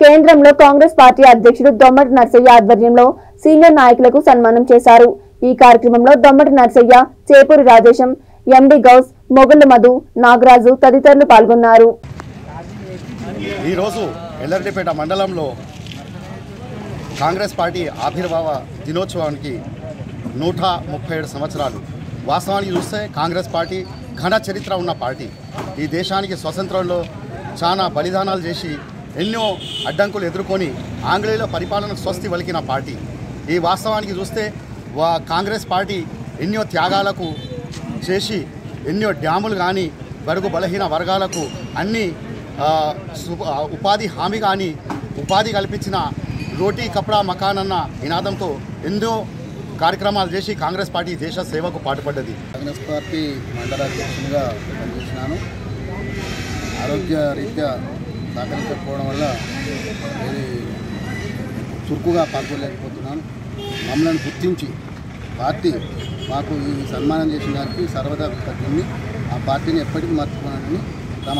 కేంద్రంలో కాంగ్రెస్ పార్టీ అధ్యక్షుడు దొమ్మటి నర్సయ్య ఆధ్వర్యంలో సీనియర్ నాయకులకు సన్మానం చేశారు। ఈ కార్యక్రమంలో దొమ్మటి నర్సయ్య, చేపూరి రాజేశం, ఎండి గౌస్, మొగళ్ళ మధు, నాగరాజు తదితరులు పాల్గొన్నారు। ఈ రోజు ఎల్లరెడ్డిపేట మండలంలో కాంగ్రెస్ పార్టీ ఆవిర్భావ దినోత్సవానికి 137 సంవత్సరాలు। వాస్తవానికి చూస్తే కాంగ్రెస్ పార్టీ ఘన చరిత్ర ఉన్న పార్టీ। ఈ దేశానికి స్వతంత్రంలో చాలా బలిదానాలు చేసి ఎన్నో అడ్డంకులు ఎదుర్కొని ఆంగ్లేయుల పరిపాలనకు స్వస్తి పలికిన పార్టీ। ఈ వాస్తవానికి చూస్తే కాంగ్రెస్ పార్టీ ఎన్నో త్యాగాలకు చేసి ఎన్నో డ్యాములు కానీ బడుగు బలహీన వర్గాలకు అన్ని ఉపాధి హామీ కానీ ఉపాధి కల్పించిన రోటీ కపడా మకాన్ అన్న నినాదంతో ఎన్నో కార్యక్రమాలు చేసి కాంగ్రెస్ పార్టీ దేశ సేవకు పాటుపడ్డది। కాంగ్రెస్ పార్టీ మండల అధ్యక్షునిగా పనిచేసినాను। ఆరోగ్య రీత్యా సహకరించకపోవడం వల్ల ఇది చురుకుగా పాల్గొనలేకపోతున్నాను। మమ్మల్ని గుర్తించి పార్టీ మాకు ఈ సన్మానం చేసిన దానికి సర్వదా కృతజ్ఞుడిని। ఆ పార్టీని ఎప్పటికీ మర్చిపోనని